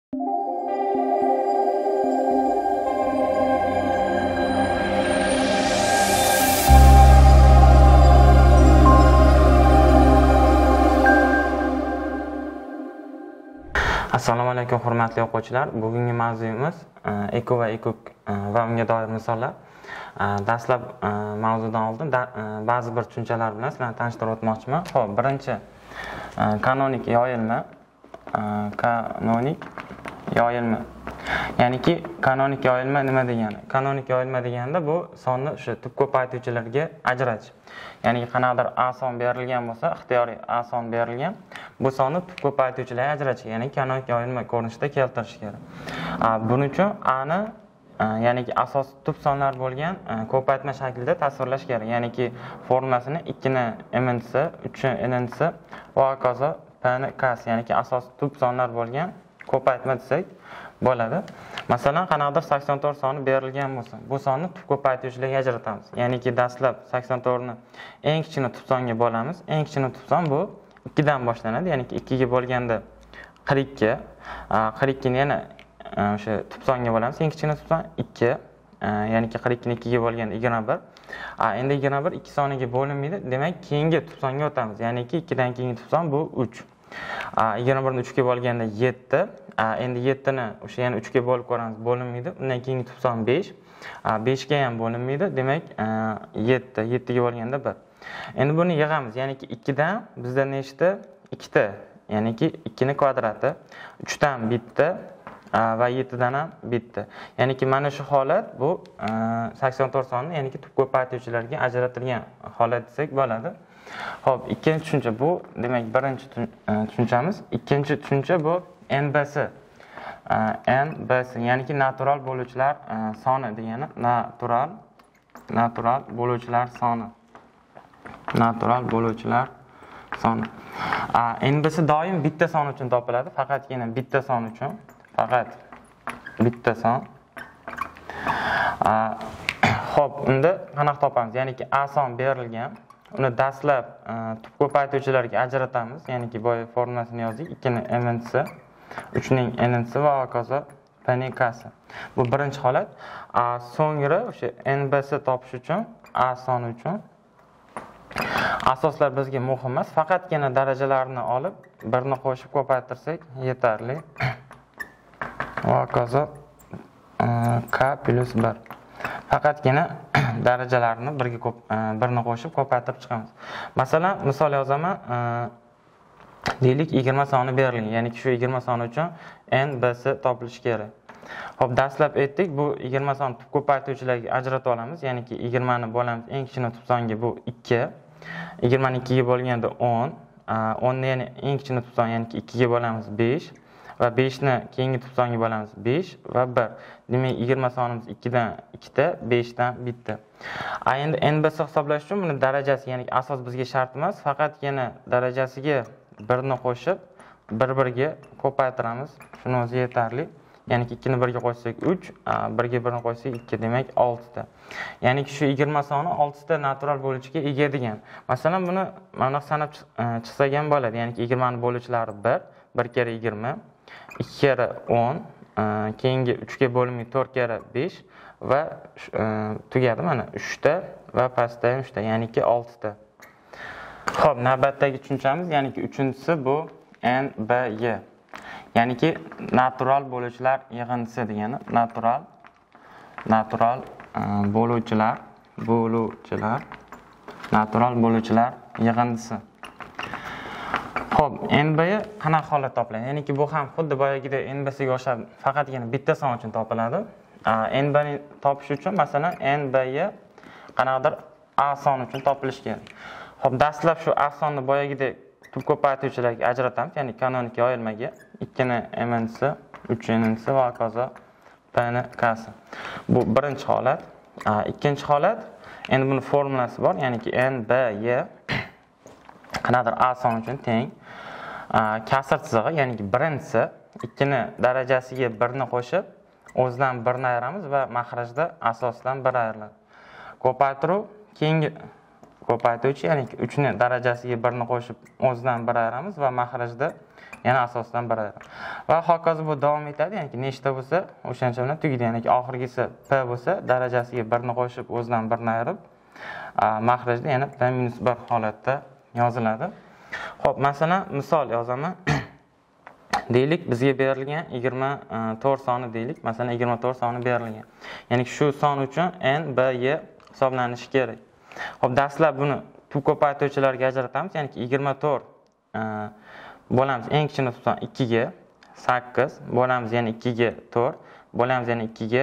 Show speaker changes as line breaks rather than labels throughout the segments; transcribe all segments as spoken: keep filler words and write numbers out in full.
Assalomu alaykum hurmatli o'quvchilar. Bugungi mavzuyimiz eko va ekok va unga doir misollar. Dastlab mavzudan oldin ba'zi bir tushunchalar bilan sizlarni tanishtirib o'tmoqchiman. Xo'p, birinchi kanonik yoyilma. Kanonik yoyilma. Ya'niki kanonik yoyilma nima degani? Kanonik yoyilma deganda bu sonni o'sha tub ko'paytuvchilarga ajratish. Ya'ni qanaqadir a son berilgan bo'lsa, ixtiyoriy a son berilgan, bu sonni tub ko'paytuvchilarga ajratish, ya'ni kanonik yoyilma ko'rinishida keltirish kerak. Buning uchun a ni ya'ni asosiy tub sonlar bo'lgan ko'paytma shaklida tasvirlash kerak. Ya'ni formulasini ikki ni m'nisi, uch ni n'nisi va hokazo p ni k'si, ya'ni asosiy tub sonlar bo'lgan ko'paytma desak bo'ladi. Masalan, qanaqadir sakson to'rt soni berilgan bo'lsa, bu sonni tub ko'paytuvchilarga ajratamiz. Ya'ni dastlab sakson to'rt ni eng kichkina tub songa bo'lamiz. Eng kichkina tub son bu ikki dan boshlanadi. Ya'ni ikki ga bo'lganda qirq ikki. qirq ikki ni yana o'sha tub songa bo'lamiz. Eng kichkina tub son ikki. Ya'ni qirq ikki ni ikki ga bo'lganda yigirma bir. Endi yigirma bir ikki soniga bo'linmaydi. Demak, keyingi tub songa o'tamiz. Ya'ni ikki dan keyingi tub son bu uch. yigirma bir ni uch ga bo'lganda yetti. Endi yetti ni o'sha yana uch ga bo'lib ko'ramiz, bo'linmaydi. Undan keyingi tub son besh. besh ga ham bo'linmaydi. Demak, yetti. yetti ga bo'lganda bir. Endi buni yig'amiz. Ya'ni ikki dan bizda nechta? ikki ta. Ya'ni ikki ni kvadrati, uch dan bitta va yetti dan ham bitta. Ya'ni mana shu holat bu sakson to'rt sonni, ya'ni tub ko'paytuvchilarga ajratilgan holat desak bo'ladi. Xo'p, ikkinchi tushuncha bu, demak, birinchi tushunchamiz. Ikkinchi tushuncha bu N B S. N B S, ya'ni natural bo'luvchilar soni degani, natural natural bo'luvchilar soni. Natural bo'luvchilar soni. N B S doim bitta son uchun topiladi, faqatgina bitta son uchun, faqat bitta son. Xo'p, unda qanaqa topamiz? Ya'ni a son berilgan, uni dastlab tub ko'paytuvchilarga ajratamiz. Ya'ni boya formulasini yozdik. ikki ni m'nisi, uch ning n'nisi va hokazo p ning k'si. Bu birinchi holat. So'ngra o'sha N B S topish uchun a son uchun asoslar bizga muhim emas, faqatgina darajalarni olib birni qo'shib ko'paytirsak yetarli. Va hokazo k plus bir. Faqatgina darajalarni birga ko'p birni qo'shib ko'paytirib chiqamiz. Masalan, misol yozaman. Deylik yigirma soni berilgan. Ya'ni shu yigirma soni uchun N B S topilishi kerak. Xo'p, dastlab aytdik, bu yigirma sonni tub ko'paytuvchilarga ajratib olamiz. Ya'ni yigirma ni bo'lamiz eng kichkina tub songa, bu ikki. yigirma ni ikki ga bo'lganda o'n. o'n ni yana eng kichkina tub son, ya'ni ikki ga bo'lamiz besh va besh ni keyingi tub songa bo'lamiz besh va bir. Demak, yigirma sonimiz ikki dan ikkita, besh dan bitta. Endi N B S hisoblash uchun buni darajasi, ya'ni asos bizga shart emas, faqatgina darajasiga birni qo'shib bir-biriga ko'paytiramiz. Shuni o'zi yetarli. Ya'ni ikki ni birga qo'shsak uch, bir ga birni qo'shsak ikki, demak olti ta. Ya'ni shu yigirma soni olti ta natural bo'luvchiga ega degan. Masalan, buni mana sanab chiqsak ham bo'ladi. Ya'ni yigirma ni bo'luvchilari bir, bir kere yigirma, ikki kere o'n, keyingi uch ga bo'linmay to'rt kere besh va tugadi mana uch ta va pastda ham uch ta, ya'ni olti ta. Xo'p, navbatdagi tushunchamiz, ya'ni uchinchisi bu N B Y. Ya'ni natural bo'luvchilar yig'indisi degani, natural natural bo'luvchilar bo'luvchilar natural bo'luvchilar yig'indisi. Xo'p, N B Y qanaqa holatda topiladi? Ya'ni bu ham xuddi boyagidek N B S ga o'xshab faqatgina bitta son uchun topiladi. N B ni topish uchun, masalan, N B Y qanaqadir a son uchun topilishi kerak. Xo'p, dastlab shu a sonni boyagidek tub ko'paytuvchilarga ajratamiz, ya'ni kanonik yoyilmaga. ikki ni m'nisi, uch ni n'nisi va hokazo p ni k'si. Bu birinchi holat. Ikkinchi holat, endi buni formulasi bor, ya'ni N B Y qanaqadir a son uchun teng kasr chizig'i, ya'ni birinchisi ikki ni darajasiga bir ni qo'shib o'zidan bir ni ayiramiz va maxrajda asosdan bir ayriladi. Ko'paytiruv keyingi ko'paytiruvchi, ya'ni uch ni darajasiga bir ni qo'shib o'zidan bir ayiramiz va mahrajda yana asosdan bir ayiramiz. Va hokazo bu davom etadi, ya'ni nechta bo'lsa o'shancha bilan tugaydi. Ya'ni oxirgisi p bo'lsa, darajasiga bir ni qo'shib o'zidan bir ni ayirib, mahrajda yana p minus bir holatda yoziladi. Xo'p, masalan, misol yozaman. Deylik, bizga berilgan yigirma to'rt soni deylik. Masalan, yigirma to'rt soni berilgan. Ya'ni shu son uchun n, b, y hisoblanishi kerak. Xo'p, dastlab buni tub ko'paytiruvchilarga ajratamiz. Ya'ni yigirma to'rt bo'lamiz eng kichkina son ikki ga sakkiz, bo'lamiz yana ikki ga to'rt, bo'lamiz yana ikki ga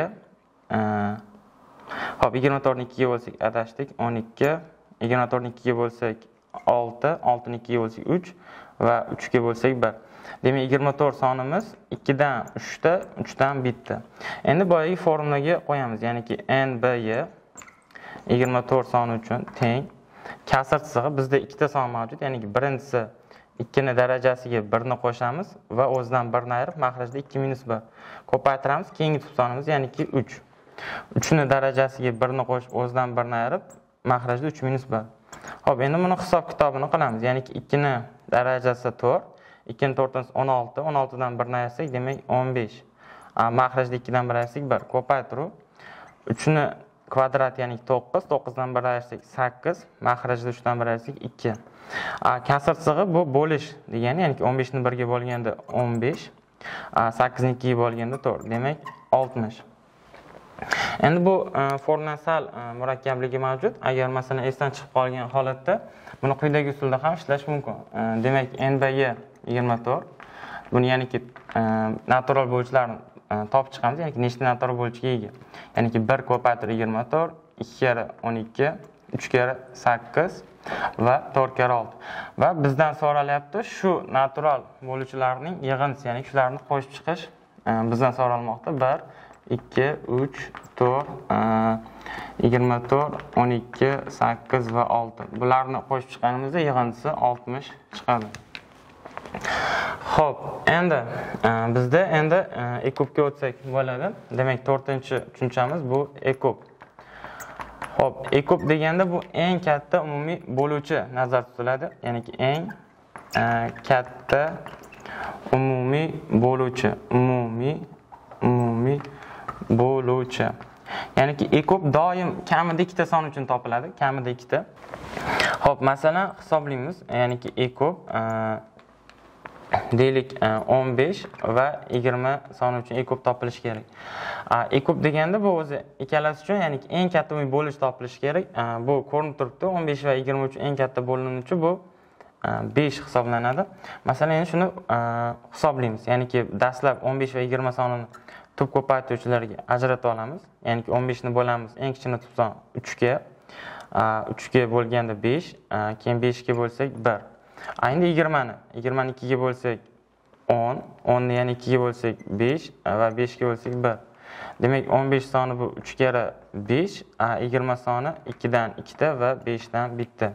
Xo'p, yigirma to'rt ni ikki ga bo'lsak adashdik, o'n ikki, yigirma to'rt ni ikki ga bo'lsak olti, olti ni ikki ga bo'lsak uch va uch ga bo'lsak bir. Demak, yigirma to'rt sonimiz ikki dan uch ta, uch dan bitta. Endi boyagi formulaga qo'yamiz. Ya'niki n, b, y yigirma to'rt soni uchun teng. Kasr chizig'i bizda ikkita son mavjud. Ya'ni birinchisi ikki ni darajasiga bir ni qo'shamiz va o'zidan bir ni ayirib, mahrajda ikki minus bir ko'paytiramiz. Keyingi tub sonimiz ya'niki uch. uch ni darajasiga bir ni qo'shib o'zidan bir ni ayirib, mahrajda uch minus bir. Xo'p, endi buni hisob kitobini qilamiz. Ya'ni ikki ni darajasi to'rt, ikki ni to'rtinchisi o'n olti, o'n olti dan bir ni ayirsak, demak o'n besh. Mahrajda ikki dan bir ayirsak bir, ko'paytiruv. uch ni kvadrat ya'ni to'qqiz, to'qqiz dan bir ayirsak sakkiz, mahrajda uch dan bir ayirsak ikki. Kasr chizig'i bu bo'lish degani, ya'ni o'n besh ni bir ga bo'lganda o'n besh, sakkiz ni ikki ga bo'lganda to'rt, demak oltmish. Endi bu formula sal murakkabligi mavjud. Agar masalan esdan chiqib qolgan holatda buni quyidagi usulda ham ishlash mumkin. Demak, n by yigirma to'rt. Buni ya'niki natural bo'lishlarni topib chiqamiz. Ya'ni nechta natural bo'lishga ega. Ya'ni bir ko'paytirib yigirma to'rt, ikki kere o'n ikki, uch kere sakkiz va to'rt kere olti. Va bizdan so'ralyapti shu natural bo'luvchilarning yig'indisi, ya'ni shularni qo'shib chiqish bizdan so'ralmoqda. bir, ikki, uch, to'rt, yigirma to'rt, o'n ikki, sakkiz va olti. Bularni qo'shib chiqqanimizda yig'indisi oltmish chiqadi. Xo'p, endi bizda endi e kubga o'tsak bo'ladi. Demak, to'rtinchi tushunchamiz bu e kub. Xo'p, e kub deganda bu eng katta umumiy bo'luvchi nazarda tutiladi. Ya'ni eng katta umumiy bo'luvchi, umumiy umumiy bo'luvchi. Ya'ni e kub doim kamida ikkita son uchun topiladi, kamida ikkita. Xo'p, masalan, hisoblaymiz. Ya'ni e kub deylik o'n besh va yigirma soni uchun e kub topilishi kerak. E kub deganda bu o'zi ikkalasi uchun, ya'ni eng katta umumiy bo'lish topilishi kerak. Bu ko'rinib turibdi. o'n besh va yigirma uchun eng katta bo'linuvchi bu besh hisoblanadi. Masalan, endi shuni hisoblaymiz. Ya'ni dastlab o'n besh va yigirma sonini tub ko'paytiruvchilarga ajratib olamiz. Ya'ni o'n besh ni bo'lamiz eng kichkina tub son uch ga. uch ga bo'lganda besh, keyin besh ga bo'lsak bir. Endi yigirma ni, yigirma ni ikki ga bo'lsak o'n, o'n ni yana ikki ga bo'lsak besh va besh ga bo'lsak bir. Demak, o'n besh soni bu uch kere besh, yigirma soni ikki dan ikkita va besh dan bitta.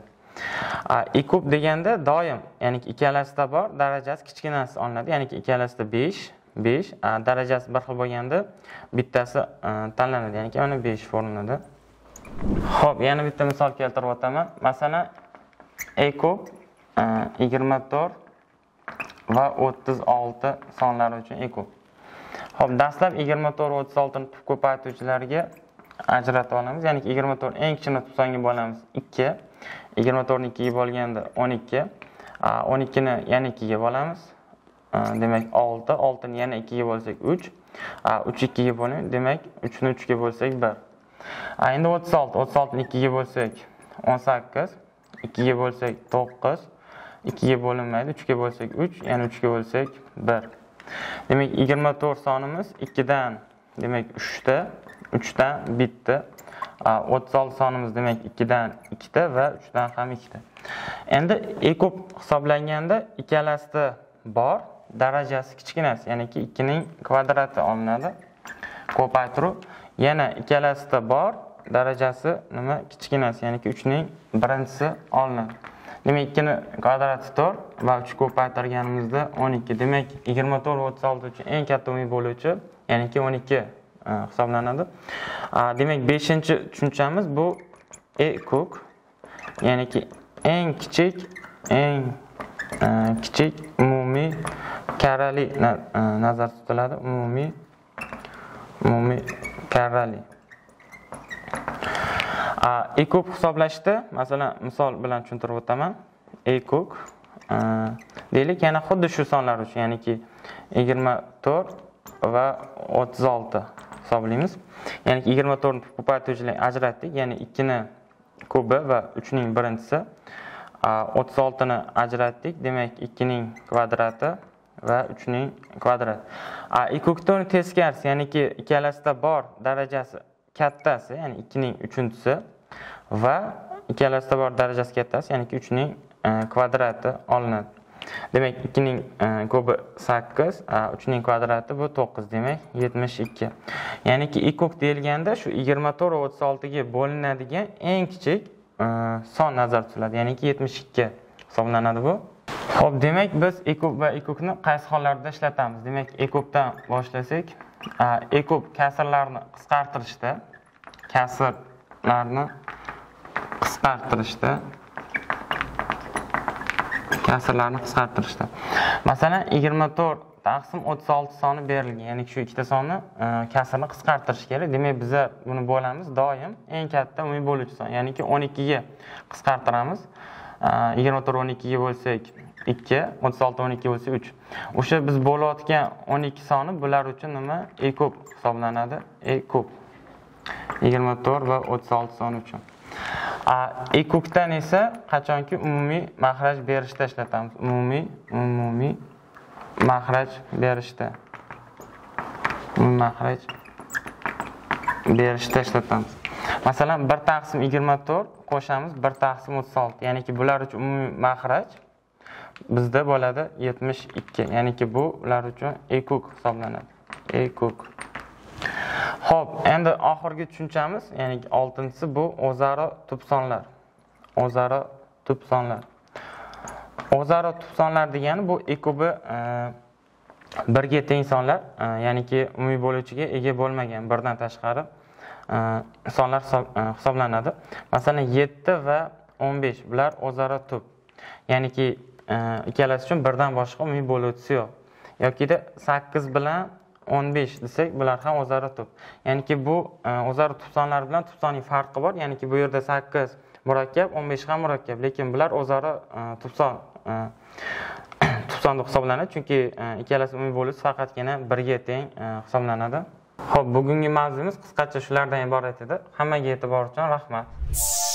E kub deganda doim, ya'ni ikkalasida bor, darajasi kichkinasi olinadi. Ya'ni ikkalasida besh, besh, darajasi bir xil bo'lganda bittasi tanlanadi. Ya'ni mana besh formulada. Xo'p, yana bitta misol keltirib o'taman. Masalan, e kub yigirma to'rt va o'ttiz olti sonlari uchun e kub. Xo'p, dastlab yigirma to'rt va o'ttiz olti ni tub ko'paytiruvchilarga ajratib olamiz. Ya'ni yigirma to'rt eng kichkina tub songa bo'lamiz ikki, yigirma to'rt ni ikki ga bo'lganda o'n ikki, o'n ikki ni yana ikki ga bo'lamiz. Demak, olti, olti ni yana ikki ga bo'lsak uch, uch ikki ga bo'ling, demak uch ni uch ga bo'lsak bir. Endi o'ttiz olti, o'ttiz olti ni ikki ga bo'lsak o'n sakkiz, ikki ga bo'lsak to'qqiz, ikki ga bo'linmaydi, uch ga bo'lsak uch, yana uch ga bo'lsak bir. Demak, yigirma to'rt sonimiz ikki dan, demak uch ta, uch dan bitta. o'ttiz olti sonimiz demak ikki dan ikkita va uch dan ham ikkita. Endi e kub hisoblanganda ikkalasida bor, darajasi kichkinasi, ya'ni ikki ning kvadrati olinadi. Ko'paytiruv. Yana ikkalasida bor, darajasi nima kichkinasi, ya'ni uch ning birinchisi olinadi. Demak, ikki ning kvadrati to'rt va uch ko'paytirganimizda o'n ikki. Demak, yigirma to'rt va o'ttiz olti uchun eng katta umumiy bo'luvchi, ya'ni o'n ikki hisoblanadi. Demak, beshinchi tushunchamiz bu e kub. ya'niki eng kichik eng kichik umumiy karrali nazarda tutiladi. Umumiy umumiy karrali. E kub hisoblashda, masalan, misol bilan tushuntirib o'taman. E kub deylik, yana xuddi shu sonlar uchun, ya'niki yigirma to'rt va o'ttiz olti hisoblaymiz. Ya'ni yigirma to'rt ni ko'paytiruvchilar ajratdik, ya'ni ikki ni kubi va uch ning birinchisi. o'ttiz olti ni ajratdik, demak ikki ning kvadrati va uch ning kvadrati. E kubning teskarisi, ya'niki ikkalasida bor darajasi kattasi, ya'ni ikki ning uchinchisi va ikkalasida bor darajasi kattasi, ya'ni uch ning kvadrati olinadi. Demak ikki ning kubi sakkiz, uch ning kvadrati bu to'qqiz, demak yetmish ikki. Ya'ni ki e kub deyilganda shu yigirma to'rt va o'ttiz olti ga bo'linadigan eng kichik son nazarda tutiladi, ya'ni ki yetmish ikki hisoblanadi bu. Xo'p, demak biz e kub va e kubni qaysi hollarda ishlatamiz? Demak, e kubdan boshlasak, e kub kasrlarni qisqartirishda, kasrlarni qisqartirishda kasrlarni qisqartirishda. Masalan, yigirma to'rt taqsim o'ttiz olti soni berilgan. Ya'ni shu ikkita sonni kasrni qisqartirish kerak. Demak, biz buni bo'lamiz doim eng katta umumiy bo'luvchi son. Ya'ni ki o'n ikki ga qisqartiramiz. yigirma to'rt o'n ikki ga bo'lsak ikki, o'ttiz olti o'n ikki bo'lsa uch. O'sha biz bo'layotgan o'n ikki soni bular uchun nima? E kub hisoblanadi. E kub. yigirma to'rt va o'ttiz olti soni uchun. E kubdan esa qachonki umumiy maxraj berishda ishlatamiz. Umumiy umumiy maxraj berishda. Umumiy maxraj berishda ishlatamiz. Masalan, bir taqsim yigirma to'rt qo'shamiz bir taqsim o'ttiz olti. Ya'ni ki bular uchun umumiy maxraj bizda bo'ladi yetmish ikki. Ya'ni ki bu ular uchun e kub hisoblanadi. E kub. Xo'p, endi oxirgi tushunchamiz, ya'ni oltinchisi bu o'zaro tub sonlar. O'zaro tub sonlar. O'zaro tub sonlar degani bu e kubi birga teng sonlar, ya'ni ki umumiy bo'luvchiga ega bo'lmagan birdan tashqari sonlar hisoblanadi. Masalan, yetti va o'n besh bular o'zaro tub. Ya'ni ki ikkalasi uchun birdan boshqa umumiy bo'luvchisi yo'q. Yokida sakkiz bilan o'n besh desak, bular ham o'zaro tub. Ya'ni ki bu o'zaro tub sonlar bilan tub sonning farqi bor. Ya'ni ki bu yerda sakkiz murakkab, o'n besh ham murakkab, lekin bular o'zaro tub son tub son deb hisoblanadi, chunki ikkalasi umumiy bo'luvchi faqatgina birga teng hisoblanadi. Xo'p, bugungi mavzumiz qisqacha shulardan iborat edi. Hammaga e'tibor uchun rahmat.